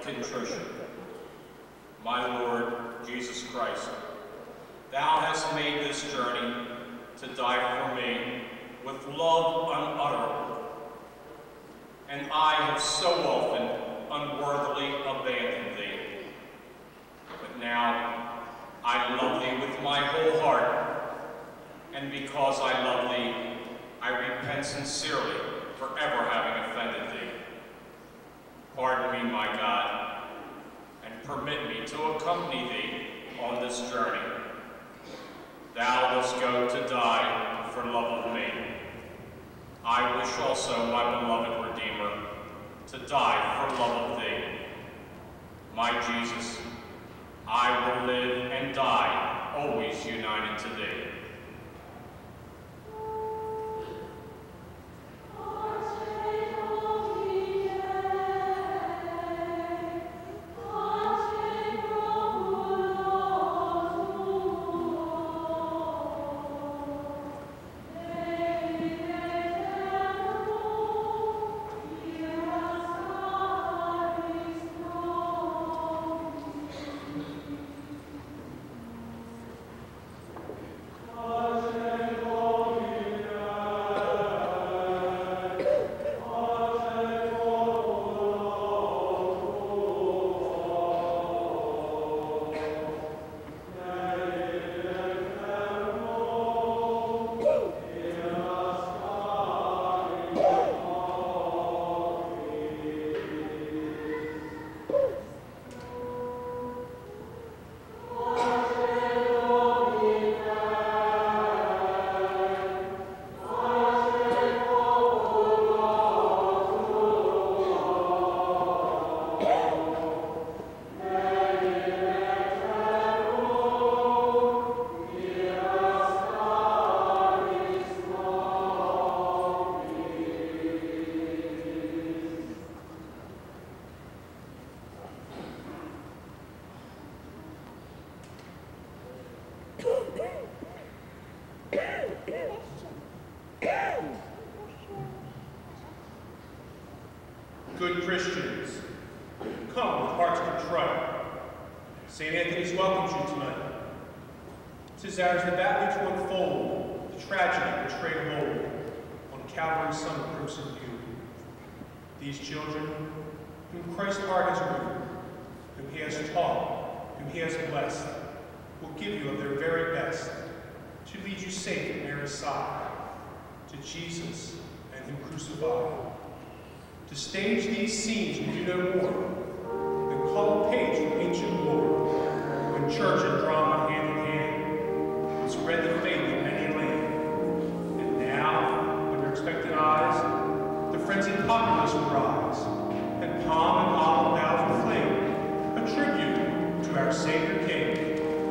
contrition. My Lord Jesus Christ, thou hast made this journey to die for me with love unutterable, and I have so often unworthily abandoned thee. But now I love thee with my whole heart, and because I love thee, I repent sincerely for ever having offended thee. Pardon me, my God, and permit me to accompany thee on this journey. Thou dost go to die for love of me. I wish also, my beloved Redeemer, to die for love of thee. My Jesus, I will live and die, always united to thee. Good Christians, come with hearts contrite. St. Anthony's welcomes you tonight. 'Tis ours devoutly to unfold the tragedy portrayed of old on Calvary's Son of crimson hue. These children, whom Christ's heart has moved, whom he has taught, whom he has blessed, will give you of their very best to lead you safe at Mary's side, to Jesus and him crucified. To stage these scenes we do no more than call a page from ancient lore, when church and drama hand in hand would spread the faith in many a land. And now, under expectant eyes, the frenzied populace will rise, and palm and olive boughs will flame, a tribute to our Savior King.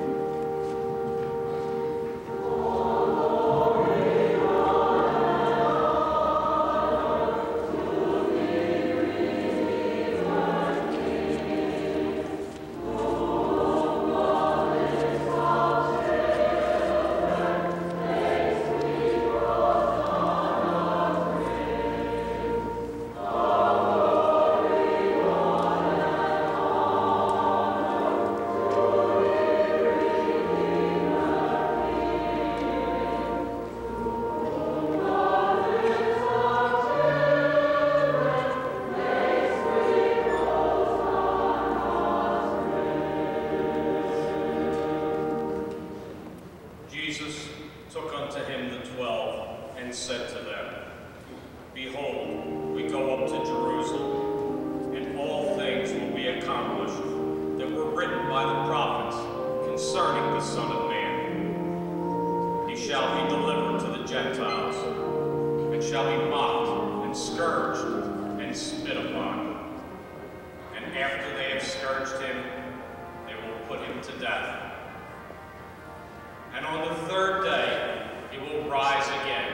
Jesus took unto him the 12 and said to them, Behold, we go up to Jerusalem, and all things will be accomplished that were written by the prophets concerning the Son of Man. He shall be delivered to the Gentiles, and shall be mocked and scourged and spit upon. And after they have scourged him, they will put him to death. And on the third day, he will rise again.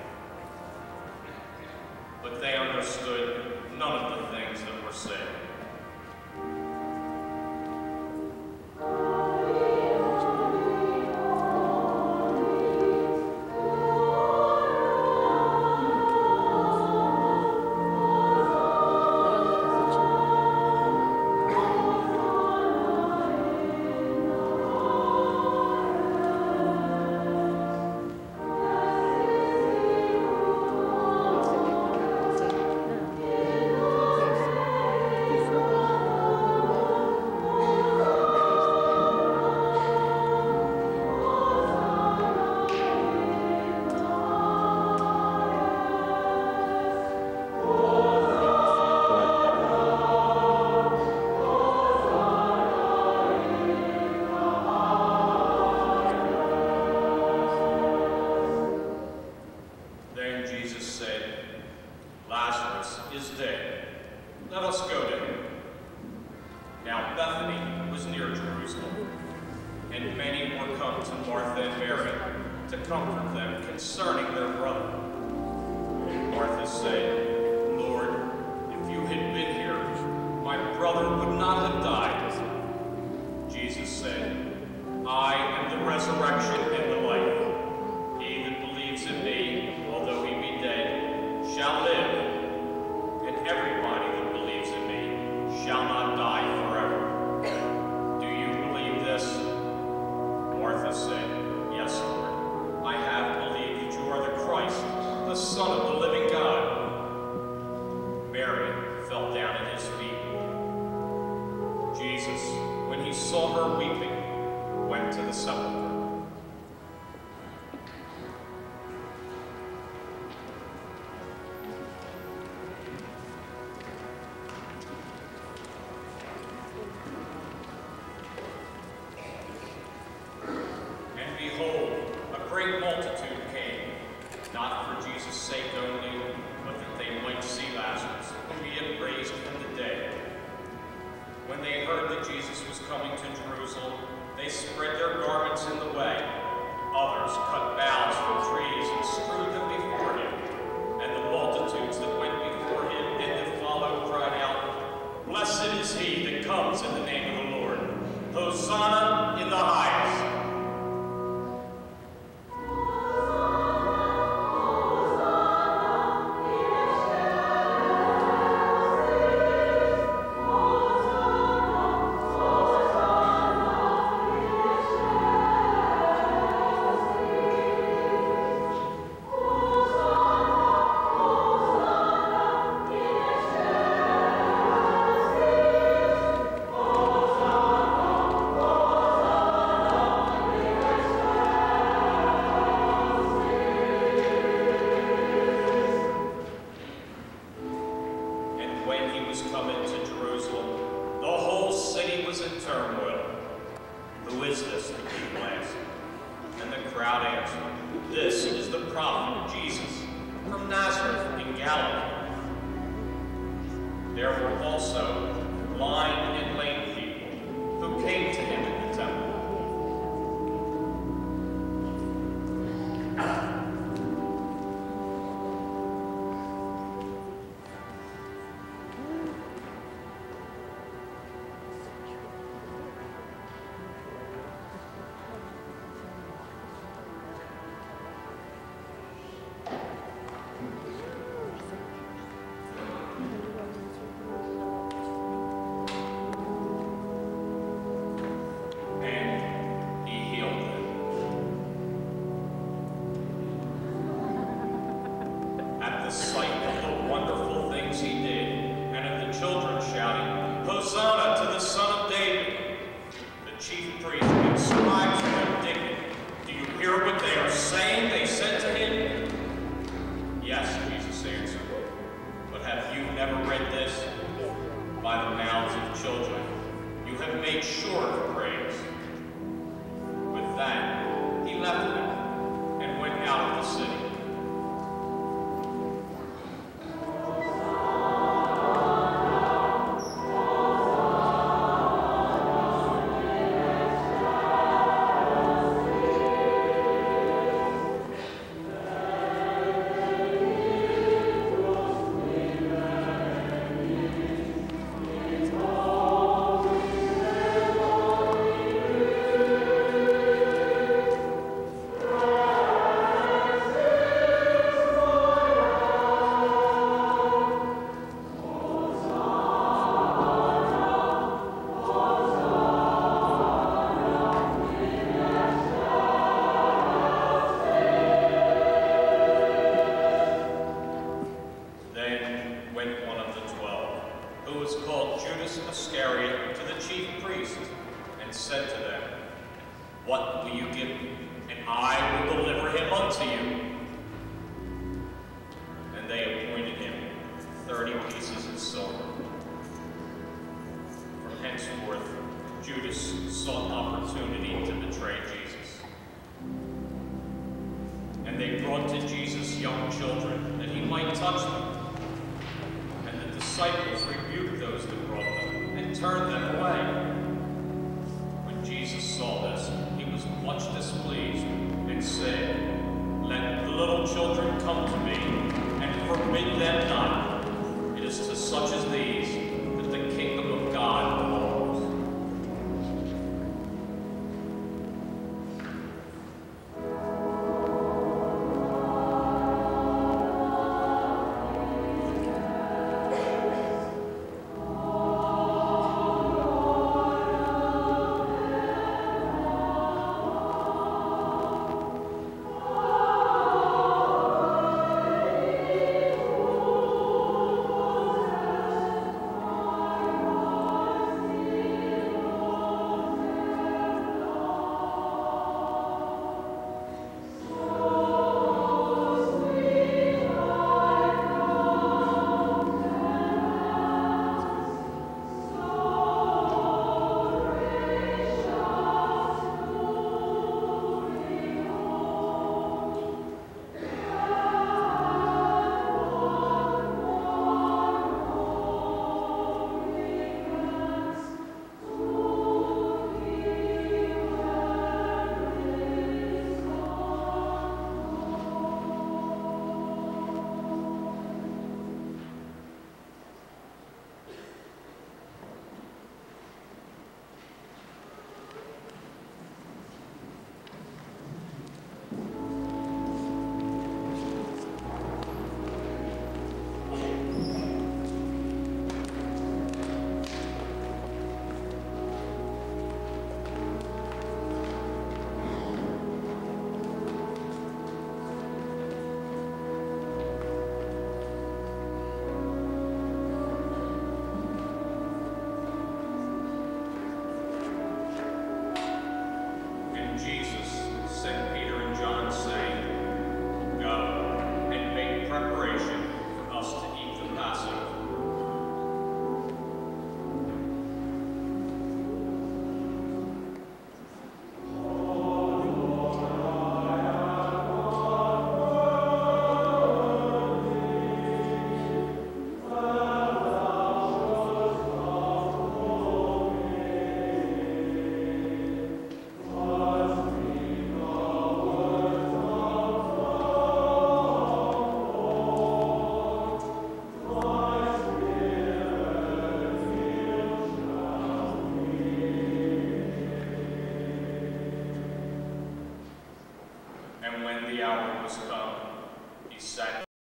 But they understood none of the things that were said. Now Bethany was near Jerusalem, and many were come to Martha and Mary to comfort them concerning their brother. Martha said, Lord, if you had been here, my brother would not have died. Jesus said, I am the resurrection and the life. He that believes in me, although he be dead, shall live, and everybody that believes in me shall not die forever. Do you believe this? Martha said, Yes, Lord. I have believed that you are the Christ, the Son of the living God. Mary fell down at his feet. Jesus, when he saw her weeping, went to the sepulchre. And behold, a great multitude came, not for Jesus' sake only, but that they might see Lazarus, whom he had raised from the dead. When they heard that Jesus was coming to Jerusalem, they spread their garments in the way. Others cut boughs from trees and strewed them before him. And the multitudes that went before him and that followed cried out, Blessed is he that comes in the name of the Lord. Hosanna in the highest. And they brought to Jesus young children, that he might touch them. And the disciples rebuked those that brought them, and turned them away. say, "Let the little children come to me, and forbid them not. It is to such as these that the kingdom of God belongs." And when the hour was come,